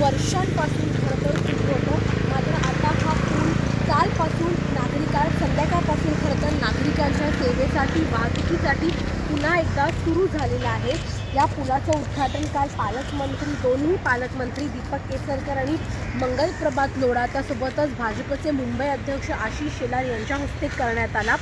वर्षांपासून खरं तर सुरू होतं, मात्र आता हा पूल कालपासून संध्याकाळपासून खरं तर नागरिकांच्या सेवेसाठी, वाहतुकीसाठी पुन्हा एकदा सुरू झालेला आहे। या पुलाचं उद्घाटन काल दोन्ही पालकमंत्री दीपक केसरकर आणि मंगलप्रभात लोढा त्यासोबतच भाजपचे मुंबई अध्यक्ष आशिष शेलार यांच्या हस्ते करण्यात आला।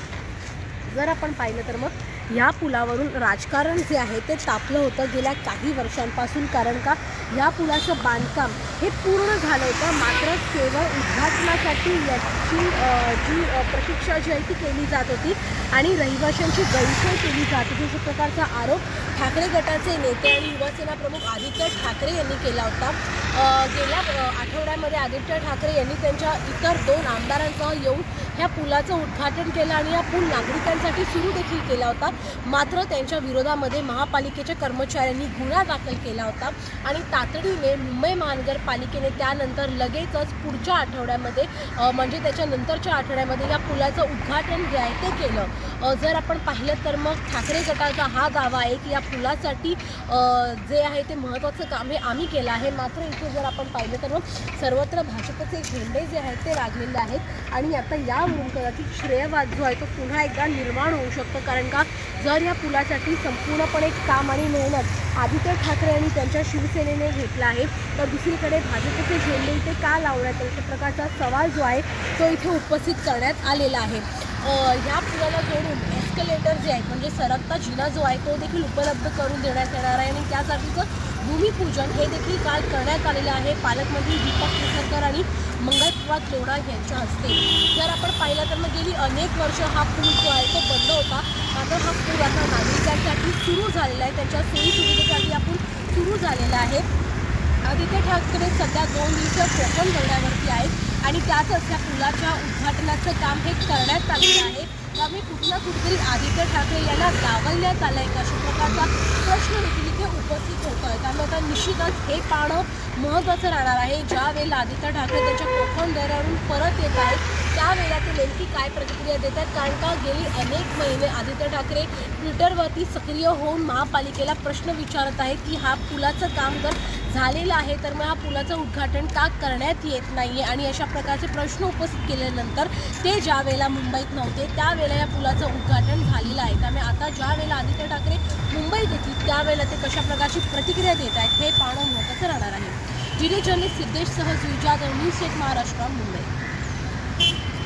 जर आपण पाहिलं तर मग या पुलावरून राजकारण जे आहे ते तापलं होतं गेल्या काही वर्षांपासून, कारण का या पुलाचं बांधकाम हे पूर्ण झालं होतं, मात्र केवळ उद्घाटनासाठी याची जी प्रतीक्षा जी आहे ती केली जात होती आणि रहिवाशांची गैरसोय केली जात होती, अशा प्रकारचा आरोप ठाकरे गटाचे नेते आणि युवासेना प्रमुख आदित्य ठाकरे यांनी केला होता। गेल्या आठवड्यामध्ये आदित्य ठाकरे यांनी त्यांच्या इतर 2 आमदारांसह येऊन ह्या पुलाचं उद्घाटन केलं आणि हा पूल नागरिकांसाठी सुरू देखील केला होता, मात्र त्यांच्या विरोधामध्ये महापालिकेच्या कर्मचाऱ्यांनी गुन्हा दाखल केला होता आणि तातडीने मुंबई महानगरपालिकेने त्यानंतर लगेचच पुढच्या आठवड्यामध्ये म्हणजे त्याच्यानंतरच्या आठवड्यामध्ये या पुलाचं उद्घाटन जे आहे ते केलं। जर आपण पाहिलं तर मग ठाकरे गटाचा हा दावा आहे की या पुलासाठी जे आहे ते महत्त्वाचं काम हे आम्ही केलं आहे, मात्र इथे जर आपण पाहिलं तर मग सर्वत्र भाजपचे झेंडे जे आहेत ते लागलेले आहेत आणि आता यावरून कदाचित श्रेयवाद जो आहे तो पुन्हा एकदा निर्माण होऊ शकतो, कारण का जर या पुलासाठी संपूर्णपणे काम आणि मेहनत आदित्य ठाकरे यांनी त्यांच्या शिवसेनेने घेतला आहे, तर दुसरीकडे भाजपचे झेंडे इथे का लावण्यात अशा प्रकारचा सवाल जो आहे तो इथे उपस्थित करण्यात आलेला आहे। ह्या पुलाला जोडून एस्केलेटर जे आहे म्हणजे सरकता जिना जो आहे तो देखील उपलब्ध करून देण्यात येणार आहे आणि त्यासाठीचं भूमिपूजन हे देखील काल करण्यात आलेलं आहे पालकमंत्री दीपक केसरकर आणि मंगलप्रभात लोढा यांच्या हस्ते। जर आपण पाहिलं तर मग गेली अनेक वर्ष हा पूल जो आहे तो बंद होता, मात्र हा पूल आता नागरिकांसाठी सुरू झालेला आहे, त्यांच्या सोयीसुविधेसाठी हा पूल सुरू झालेला आहे। आदित्य ठाकरे सध्या 2 दिवसीय कोकण दौऱ्यावरती आहेत आणि त्यातच या पुलाच्या उद्घाटनाचं काम हे करण्यात आलेलं आहे, त्यामुळे कुठे कुठेतरी आदित्य ठाकरे यांना डावलण्यात आलं आहे का अशा प्रकारचा प्रश्न देखील इथे उपस्थित होतो आहे। त्यामुळे आता निश्चितच हे पाहणं महत्त्वाचं राहणार आहे। ज्या वेळेला आदित्य ठाकरे त्यांच्या कोकण दौऱ्यावरून परत येत आहेत त्यावेळेला ते नेमकी काय प्रतिक्रिया देत आहेत, कारण का गेली अनेक महिने आदित्य ठाकरे ट्विटरवरती सक्रिय होऊन महापालिकेला प्रश्न विचारत आहेत की हा पुलाचं काम जर झालेलं आहे तर मग हा पुलाचं उद्घाटन का करण्यात येत नाही आहे आणि अशा प्रकारचे प्रश्न उपस्थित केल्यानंतर ते ज्या वेळेला मुंबईत नव्हते त्यावेळेला या पुलाचं उद्घाटन झालेलं आहे। त्यामुळे आता ज्या वेळेला आदित्य ठाकरे मुंबईत येतील त्यावेळेला ते कशा प्रकारची प्रतिक्रिया देत आहेत हे पाहणं महत्त्वाचं राहणार आहे। व्हिडिओ जर्नलिस्ट सिद्धेशसह जाधव, न्यूज 8 महाराष्ट्र, मुंबई।